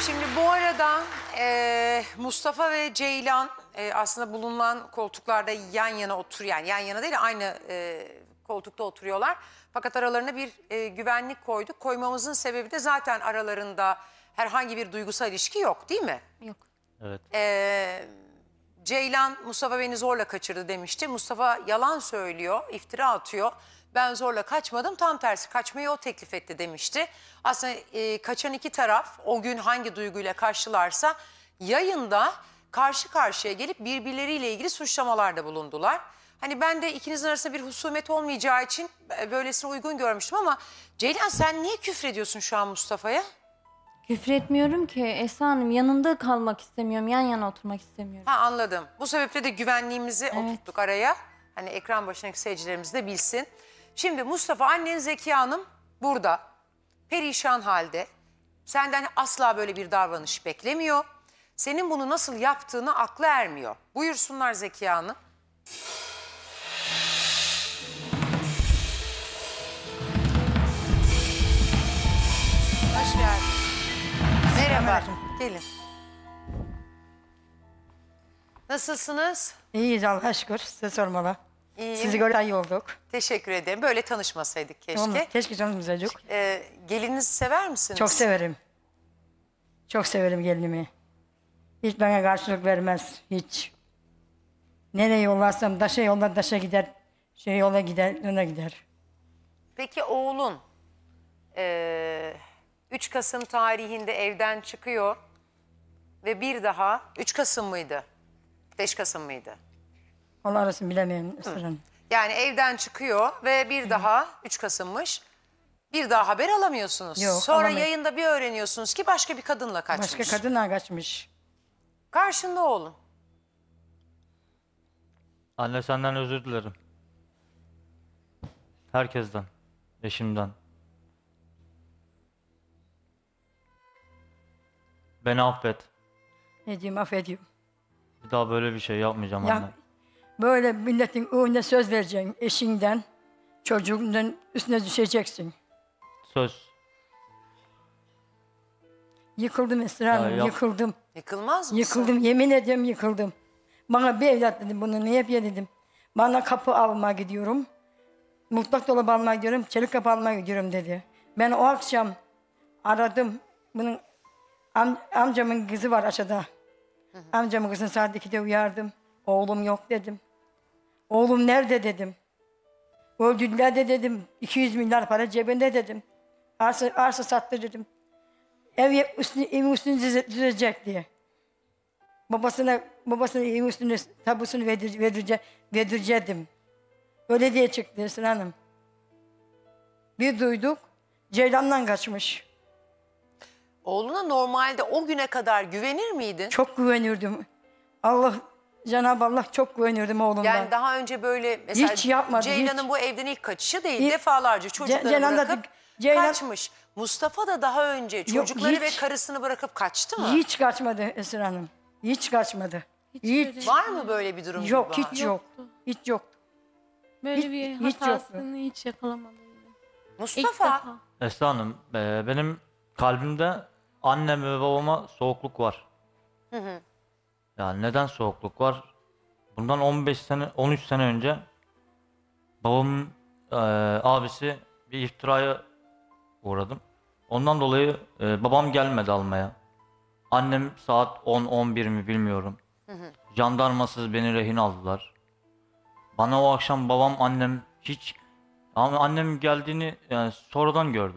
Şimdi bu arada Mustafa ve Ceylan aslında bulunan koltuklarda yan yana yani yan yana değil aynı koltukta oturuyorlar. Fakat aralarına bir güvenlik koyduk. Koymamızın sebebi de zaten aralarında herhangi bir duygusal ilişki yok, değil mi? Yok. Evet. Ceylan Mustafa beni zorla kaçırdı demişti. Mustafa yalan söylüyor, iftira atıyor. Ben zorla kaçmadım, tam tersi kaçmayı o teklif etti demişti. Aslında kaçan iki taraf o gün hangi duyguyla karşılarsa yayında karşı karşıya gelip birbirleriyle ilgili suçlamalarda bulundular. Hani ben de ikinizin arasında bir husumet olmayacağı için böylesine uygun görmüştüm ama Ceylan sen niye küfrediyorsun şu an Mustafa'ya? Küfür etmiyorum ki Esra Hanım. Yanında kalmak istemiyorum. Yan yana oturmak istemiyorum. Ha anladım. Bu sebeple de güvenliğimizi oturttuk araya. Hani ekran başındaki seyircilerimiz de bilsin. Şimdi Mustafa annen Zekiye Hanım burada. Perişan halde. Senden asla böyle bir davranış beklemiyor. Senin bunu nasıl yaptığını aklı ermiyor. Buyursunlar Zekiye Hanım. Hoş geldin. Merhaba. Gelin. Nasılsınız? İyiyiz Allah'a şükür. Size sormalı. İyiyim. Sizi göre iyi olduk. Teşekkür ederim. Böyle tanışmasaydık keşke. Olmaz. Keşke canımız acık. Gelinizi sever misiniz? Çok severim. Çok severim gelinimi. Hiç bana karşılık vermez. Hiç. Nereye yollarsam daşa yollar daşa gider. Şey yola gider, öne gider. Peki oğlun 3 Kasım tarihinde evden çıkıyor ve bir daha 3 Kasım mıydı? 5 Kasım mıydı? Allah arasını bilemiyorum. Sırrım. Yani evden çıkıyor ve bir daha 3 Kasım'mış. Bir daha haber alamıyorsunuz. Yok, Sonra alamıyorum. yayında bir öğreniyorsunuz ki başka bir kadınla kaçmış. Başka kadınla kaçmış. Karşında oğlun. Anne senden özür dilerim. Herkesten. Eşimden. Beni affet. Ne diyeyim affediyorum. Bir daha böyle bir şey yapmayacağım anne. Ya, böyle milletin önüne söz vereceksin. Eşinden, çocuğundan üstüne düşeceksin. Söz. Yıkıldım Esra Hanım, yap- yıkıldım. Yıkılmaz mısın? Yıkıldım, yemin ediyorum yıkıldım. Bana bir evlat dedim, bunu ne yapıyor dedim. Bana kapı almaya gidiyorum. Mutfak dolabı almaya gidiyorum, çelik kapı almaya gidiyorum dedi. Ben o akşam aradım. Bunun amcamın kızı var aşağıda. Amcamın kızını saat 2'de uyardım. Oğlum yok dedim. Oğlum nerede dedim. Öldürdüler de dedim. 200 milyar para cebinde dedim. Arsa sattı dedim. Evin üstünü düzecek diye. Babasına evin üstünü tabusunu verdirecektim. Öyle diye çıktı Esra Hanım. Bir duyduk, Ceylan'dan kaçmış. Oğluna normalde o güne kadar güvenir miydin? Çok güvenirdim. Cenab-ı Allah çok güvenirdim oğlumdan. Yani daha önce böyle mesela Hiç yapmadı, Ceylan'ın hiç. bu evden ilk kaçışı değil. Hiç. Defalarca çocukları Ceylan da- bırakıp Ceylan- kaçmış. Mustafa da daha önce çocukları ve hiç. karısını bırakıp kaçtı mı? Hiç kaçmadı Esra Hanım. Hiç kaçmadı. Hiç. Var mı böyle bir durum? Yok, Gülbahar? hiç yok. Hiç yok. Böyle bir hiç hatasını hiç yakalamadım. İlk Mustafa. defa. Esra Hanım, benim kalbimde annem ve babama soğukluk var. Yani neden soğukluk var? Bundan 13 sene önce babamın abisi bir iftiraya uğradım. Ondan dolayı babam gelmedi almaya. Annem saat 10-11 mi bilmiyorum. Jandarmasız beni rehin aldılar. Bana o akşam babam annem hiç... Ama annem geldiğini yani sonradan gördüm.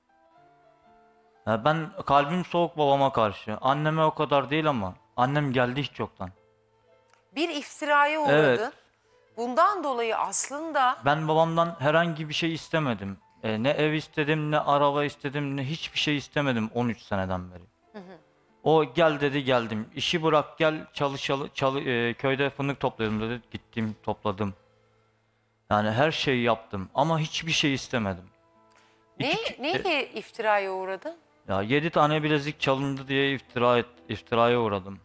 Yani ben kalbim soğuk babama karşı. Anneme o kadar değil ama annem geldi hiç yoktan. Bir iftiraya uğradın. Evet. Bundan dolayı aslında Ben babamdan herhangi bir şey istemedim. Ne ev istedim, ne araba istedim, ne hiçbir şey istemedim 13 seneden beri. O gel dedi geldim. İşi bırak gel köyde fındık toplayalım dedi. Gittim topladım. Yani her şeyi yaptım ama hiçbir şey istemedim. neye iftiraya uğradın? Ya 7 tane bilezik çalındı diye iftiraya uğradım.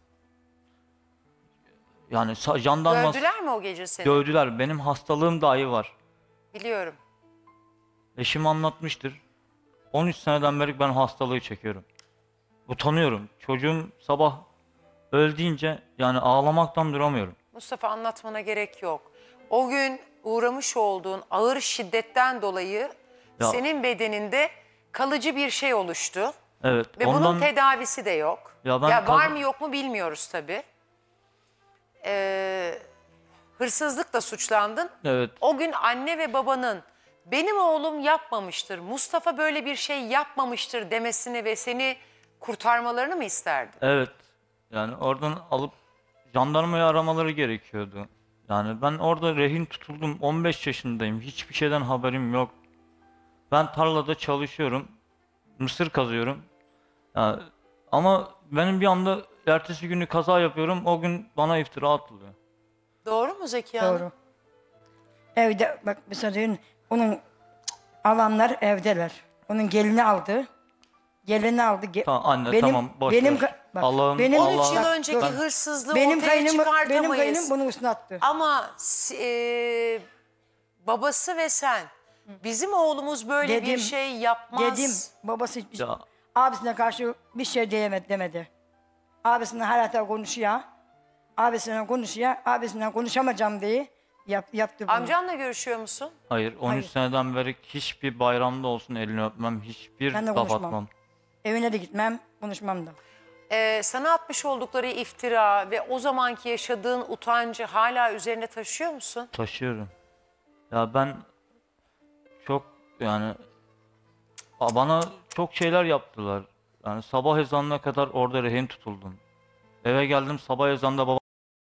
Yani jandarma Gördüler mi o gece seni? dövdüler. Benim hastalığım dahi var. Biliyorum. Eşim anlatmıştır. 13 seneden beri ben hastalığı çekiyorum. utanıyorum. Çocuğum sabah öldüğünce yani ağlamaktan duramıyorum. Mustafa, anlatmana gerek yok. O gün uğramış olduğun ağır şiddetten dolayı Ya- senin bedeninde kalıcı bir şey oluştu. Evet. Ve bunun tedavisi de yok. Ya ben var mı yok mu bilmiyoruz tabii. Hırsızlıkla suçlandın. Evet. O gün anne ve babanın benim oğlum yapmamıştır, Mustafa böyle bir şey yapmamıştır demesini ve seni kurtarmalarını mı isterdin? Evet. Yani oradan alıp jandarmayı aramaları gerekiyordu. Yani ben orada rehin tutuldum. 15 yaşındayım. Hiçbir şeyden haberim yok. Ben tarlada çalışıyorum. Mısır kazıyorum. Yani, ama benim bir anda ertesi günü kaza yapıyorum. O gün bana iftira atılıyor. Doğru mu Zeki Hanım? Doğru. Evde bak mesela dün onun alanlar evdeler. Onun gelini aldı. Gelini aldı. Tamam anne, tamam, boş ver. Bak, Allah'ım, 13 Allah- yıl bak, önceki dur. hırsızlığı benim ortaya kaynım çıkartamayız. bunun üstüne attı. Ama babası ve sen, bizim oğlumuz böyle bir Dedim, şey yapmaz. Dedim babası hiçbir Ya, abisine karşı bir şey demedi. Abisine hala konuşuyor. Abisinden konuşamayacağım diye yaptı bunu. Amcanla görüşüyor musun? hayır, 13 Hayır. seneden beri hiçbir bayramda olsun elini öpmem, hiçbir Ben de laf konuşmam. atmam. Evine de gitmem, konuşmam da. Sana atmış oldukları iftira ve o zamanki yaşadığın utancı hala üzerine taşıyor musun? Taşıyorum. Ya ben çok yani bana çok şeyler yaptılar. Yani sabah ezanına kadar orada rehin tutuldum. Eve geldim, sabah ezanında babam.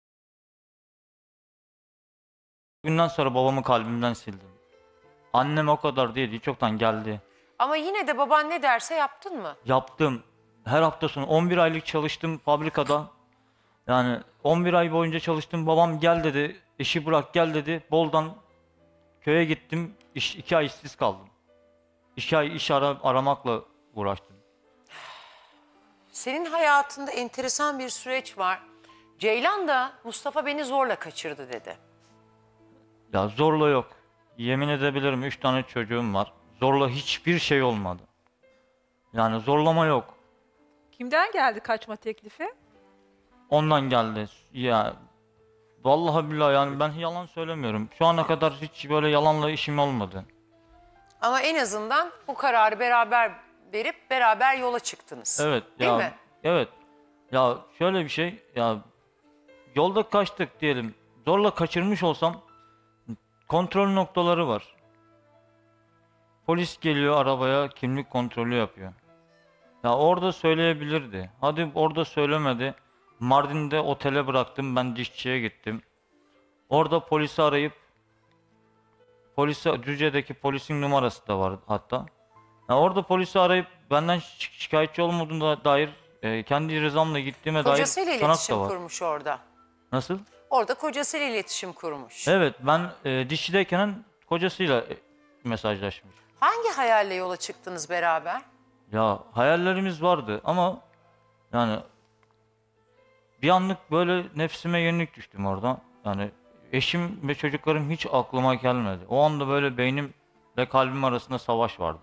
Günden sonra babamı kalbimden sildim. Annem o kadar değil, çoktan geldi. Ama yine de baban ne derse yaptın mı? Yaptım. Her hafta sonu 11 aylık çalıştım fabrikada. Yani 11 ay boyunca çalıştım. Babam gel dedi, işi bırak gel dedi. Boldan köye gittim. 2 ay işsiz kaldım. 2 ay iş aramakla uğraştım. Senin hayatında enteresan bir süreç var. Ceylan da Mustafa beni zorla kaçırdı dedi. Ya zorla yok. Yemin edebilirim 3 tane çocuğum var. Zorla hiçbir şey olmadı. Yani zorlama yok. Kimden geldi kaçma teklifi? Ondan geldi. Ya vallahi billahi yani ben yalan söylemiyorum. Şu ana kadar hiç böyle yalanla işim olmadı. Ama en azından bu kararı beraber verip beraber yola çıktınız. Evet. Değil Ya, mi? evet. Ya şöyle bir şey, ya yolda kaçtık diyelim. Zorla kaçırmış olsam kontrol noktaları var. Polis geliyor arabaya, kimlik kontrolü yapıyor. Ya orada söyleyebilirdi. Hadi orada söylemedi. Mardin'de otele bıraktım, ben dişçiye gittim. Orada polisi arayıp Düzce'deki polisin numarası da var hatta. Ya orada polisi arayıp benden şikayetçi olmadığına dair kendi rızamla gittiğime dair Kocasıyla sanak da iletişim var. kurmuş orada. Nasıl? Orada kocasıyla iletişim kurmuş. Evet, ben dişçideyken kocasıyla mesajlaşmış. Hangi hayalle yola çıktınız beraber? Ya hayallerimiz vardı ama yani bir anlık böyle nefsime yenik düştüm orada. Yani eşim ve çocuklarım hiç aklıma gelmedi. O anda böyle beynimle kalbim arasında savaş vardı.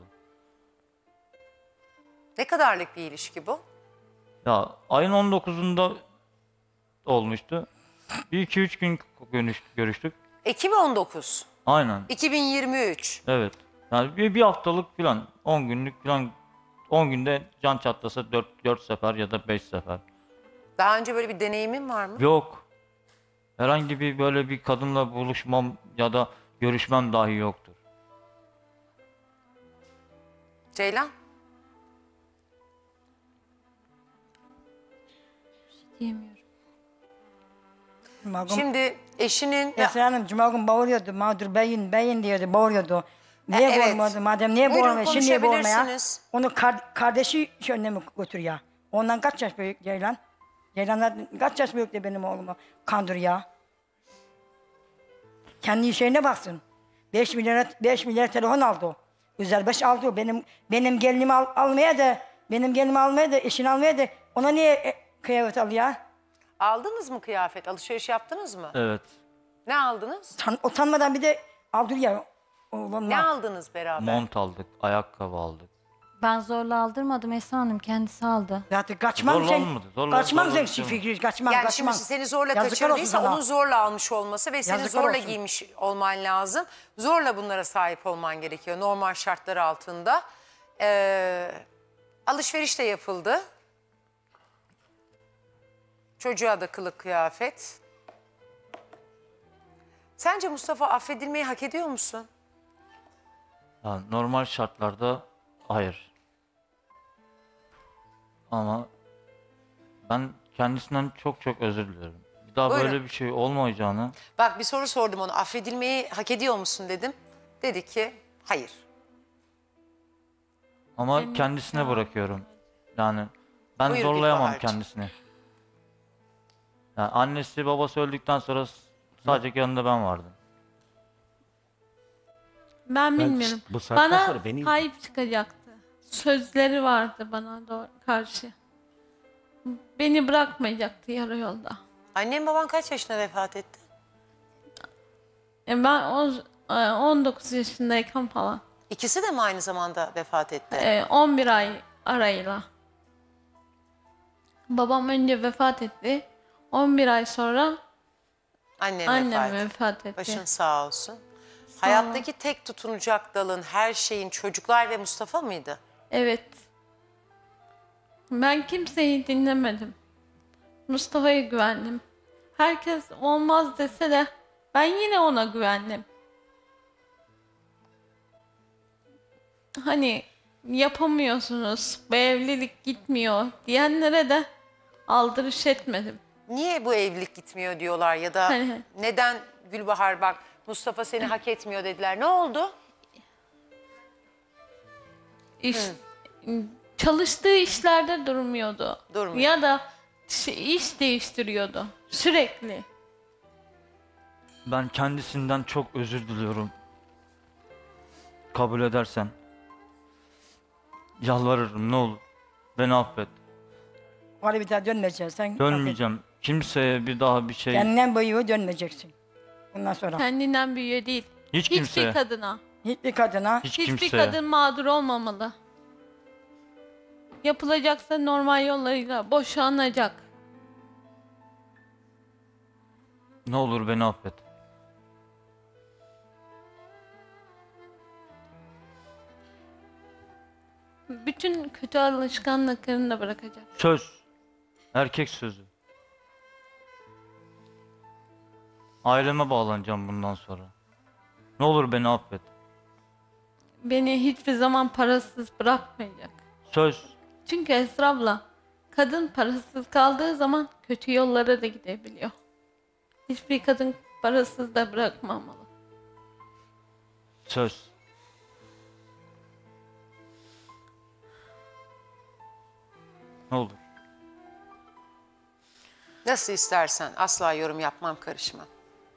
Ne kadarlık bir ilişki bu? Ya ayın 19'unda olmuştu. Bir iki üç gün görüştük. Ekim 19, Aynen. 2023. Evet. Yani bir haftalık falan, 10 günlük falan, 10 günde can çatlasa 4 sefer ya da 5 sefer. Daha önce böyle bir deneyimin var mı? Yok. Herhangi bir böyle bir kadınla buluşmam ya da görüşmem dahi yoktur. Ceylan? Diyemiyorum. Cuma gün, Şimdi eşinin... Esra Hanım cuma gün bağırıyordu. Mağdur beyin diyordu, bağırıyordu. Niye evet. bağırmadı? Madem niye Buyurun, bağırmıyor? Şimdi niye bağırmaya? konuşabilirsiniz. Onu kardeşi şöyle mi götürüyor? Ondan kaç yaş büyük Ceylan? Ceylan'dan kaç yaş büyük de benim oğlumu kandırıyor? Kendi şeyine baksın. 5 milyar telefon aldı o. Güzel 5 aldı o. Benim gelinimi almaya da eşini almaya da ona niye kıyafet alıyor? Aldınız mı kıyafet? Alışveriş yaptınız mı? Evet. Ne aldınız? Utanmadan bir de aldı ya oğlumla. Ne aldınız beraber? Mont aldık, ayakkabı aldık. Ben zorla aldırmadım Esra Hanım. Kendisi aldı. Zaten kaçmam Zorla sen. olmadı, zorla- Kaçmam zorla sen bir şey Fikri. Kaçmam Yani kaçmam. şimdi seni zorla Yazıklar kaçırdıysa olsun sana. onun zorla almış olması ve seni Yazıklar zorla olsun. giymiş olman lazım. Zorla bunlara sahip olman gerekiyor normal şartlar altında. Alışveriş de yapıldı. Çocuğa da kılık kıyafet. Sence Mustafa affedilmeyi hak ediyor musun? Yani normal şartlarda hayır. Ama ben kendisinden çok çok özür dilerim. Bir daha Buyurun. böyle bir şey olmayacağını, Bak bir soru sordum ona. Affedilmeyi hak ediyor musun dedim. Dedi ki hayır. ama kendisine bırakıyorum. Yani ben Buyur zorlayamam Gülbahar'cığım. kendisini. Yani annesi babası öldükten sonra sadece yanında ben vardım. Ben bilmiyorum. bu saatten Bana sonra beni- sahip çıkacaktı. Sözleri vardı bana karşı. Beni bırakmayacaktı yarı yolda. Annen baban kaç yaşında vefat etti? Ben 19 yaşındayken falan. İkisi de mi aynı zamanda vefat etti? 11 ay arayla. Babam önce vefat etti. 11 ay sonra Annem annem vefat etti. vefat etti. Başın sağ olsun. Hayattaki tek tutunacak dalın, her şeyin çocuklar ve Mustafa mıydı? Evet. Ben kimseyi dinlemedim. Mustafa'ya güvendim. Herkes olmaz dese de ben yine ona güvendim. Hani yapamıyorsunuz, bu evlilik gitmiyor diyenlere de aldırış etmedim. Niye bu evlilik gitmiyor diyorlar ya da Hani- neden Gülbahar bak Mustafa seni hak etmiyor dediler. Ne oldu? İş, çalıştığı işlerde durmuyordu. Durmuyor. Ya da iş değiştiriyordu sürekli. Ben kendisinden çok özür diliyorum. Kabul edersen. Yalvarırım ne olur. Beni affet. Oraya bir daha dönmeyeceksin. Sen Dönmeyeceğim. Kimseye bir daha bir şey. kendinden boyu dönmeyeceksin. Bundan sonra. Kendinden büyüğü değil. Hiç Hiçbir kimseye. kadına. Hiçbir kadına Hiç Hiçbir kimseye. kadın mağdur olmamalı. Yapılacaksa normal yollarıyla boşanacak. Ne olur beni affet. Bütün kötü alışkanlıklarını da bırakacak. Söz. Erkek sözü. Aileme bağlanacağım bundan sonra. Ne olur beni affet. Beni hiçbir zaman parasız bırakmayacak. Söz. Çünkü Esra abla, kadın parasız kaldığı zaman kötü yollara da gidebiliyor. Hiçbir kadın parasız da bırakmamalı. Söz. Ne olur. Nasıl istersen asla yorum yapmam karışmam.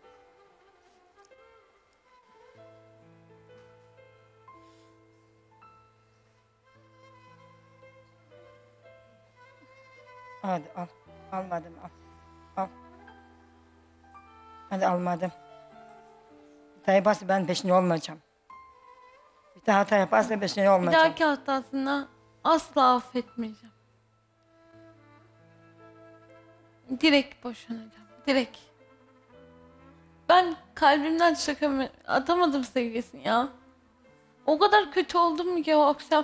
hadi al. Almadım al. Al. Hadi almadım. Bir daha yaparsa ben peşinde olmayacağım. Bir daha hata yaparsa peşinde Bir olmayacağım. dahaki hatasını asla affetmeyeceğim. Direkt boşanacağım. Direkt. Ben kalbimden atamadım sevgisini ya. O kadar kötü oldum ki o akşam.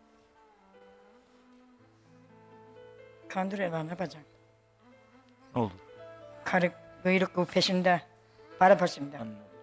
Kandırıyorlar ne yapacağım? Ne olur. Karı buyruk bu peşinde. Para peşinde.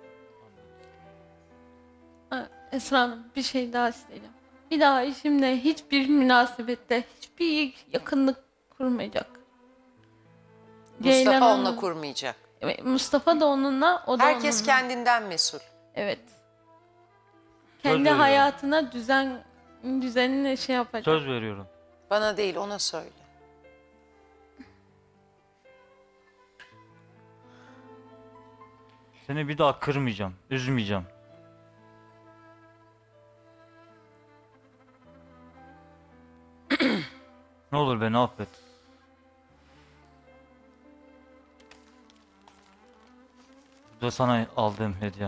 Esra Hanım bir şey daha isteyeceğim. Bir daha eşimle hiçbir münasebette hiçbir yakınlık kurmayacak. Ceylan Mustafa Hanım- onunla kurmayacak. Evet, Mustafa da onunla, o da Herkes onunla. kendinden mesul. Evet. Kendi veriyorum. hayatına düzenine şey yapacak. Söz veriyorum. Bana değil ona söyle. Seni bir daha kırmayacağım. Üzmeyeceğim. Ne olur beni affet. Bu da sana aldığım hediye.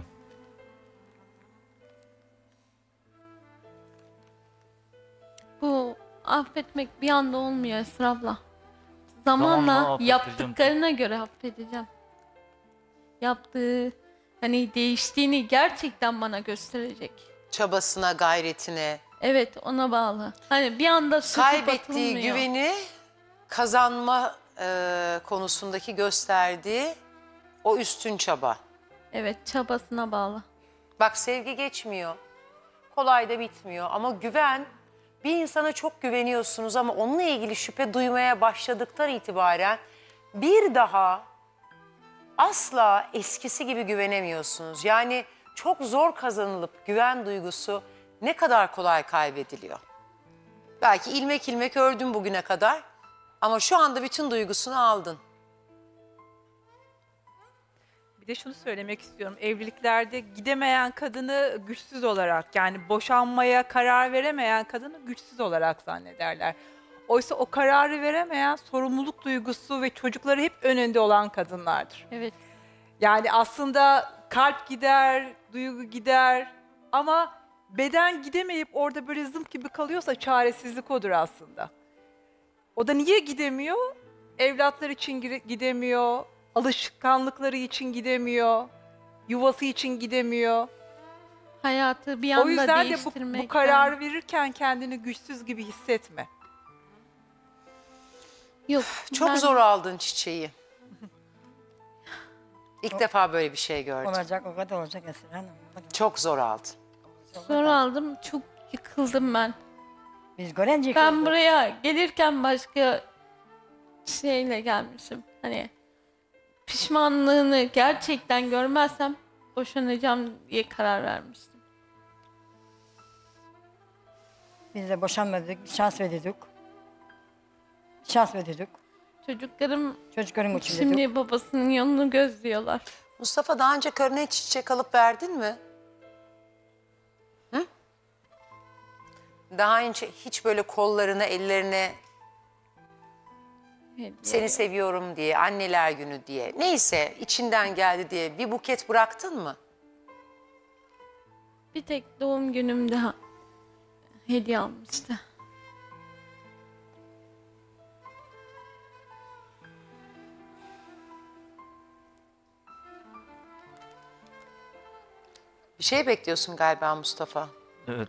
affetmek bir anda olmuyor Esra abla. Zamanla Zamanla affedeceğim. yaptıklarına göre affedeceğim. Yaptığı hani değiştiğini gerçekten bana gösterecek. Çabasına, gayretine, Evet, ona bağlı. Hani bir anda söküp kaybettiği atılmıyor. güveni kazanma konusundaki gösterdiği o üstün çaba. Evet, çabasına bağlı. Bak sevgi geçmiyor. Kolay da bitmiyor ama güven, bir insana çok güveniyorsunuz ama onunla ilgili şüphe duymaya başladıktan itibaren bir daha asla eskisi gibi güvenemiyorsunuz. Yani çok zor kazanılıp güven duygusu ne kadar kolay kaybediliyor. Belki ilmek ilmek ördün bugüne kadar ama şu anda bütün duygusunu aldın. Bir de şunu söylemek istiyorum. Evliliklerde gidemeyen kadını güçsüz olarak, yani boşanmaya karar veremeyen kadını güçsüz olarak zannederler. Oysa o kararı veremeyen, sorumluluk duygusu ve çocukları hep önünde olan kadınlardır. Evet. Yani aslında kalp gider, duygu gider ama beden gidemeyip orada böyle zımp gibi kalıyorsa çaresizlik odur aslında. O da niye gidemiyor? Evlatlar için gidemiyor, alışkanlıkları için gidemiyor, yuvası için gidemiyor. Hayatı bir anda O yüzden de değiştirmek. bu kararı verirken kendini güçsüz gibi hissetme. Yok. Çok ben- zor aldın çiçeği. İlk defa böyle bir şey gördüm. Olacak o kadar olacak Esra Hanım. Çok zor aldın. Zor aldım. Çok yıkıldım ben. Biz görünce Ben buraya gelirken başka şeyle gelmişim. Hani pişmanlığını gerçekten görmezsem boşanacağım diye karar vermiştim. biz de boşanmadık, bir şans verdik. Bir şans verdik. Çocuklarım Çocukların için dedik. şimdi babasının yolunu gözlüyorlar. Mustafa daha önce karına hiç çiçek alıp verdin mi? Hı? Daha önce hiç böyle kollarına, ellerine Hediye. seni seviyorum diye, anneler günü diye, neyse içinden geldi diye bir buket bıraktın mı? Bir tek doğum günümde hediye almıştı. Bir şey bekliyorsun galiba Mustafa. Evet.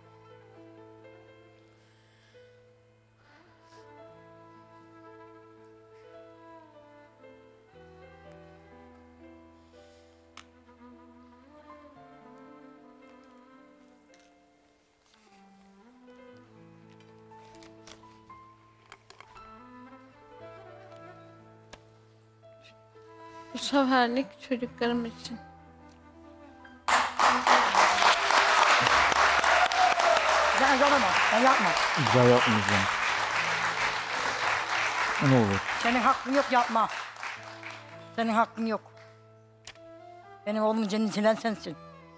Bu seferlik çocuklarım için. Sen yapma, sen yapma. Bir daha yapmayacağım. Ne olur. Senin hakkın yok yapma. Senin hakkın yok. Benim oğlumun cennetinden sensin.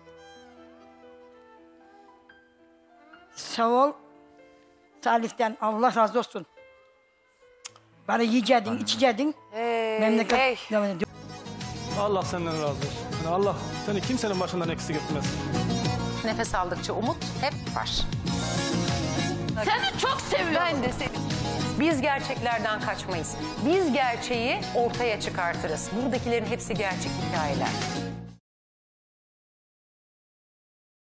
Sağ ol. Salih'ten Allah razı olsun. Bana yiyeceydin, içeceydin. Memleket devam ediyor. Allah senden razı olsun. Yani Allah seni kimsenin başından eksik etmez. Nefes aldıkça umut hep var. Seni çok seviyorum. Ben de seni. Biz gerçeklerden kaçmayız. Biz gerçeği ortaya çıkartırız. Buradakilerin hepsi gerçek hikayeler.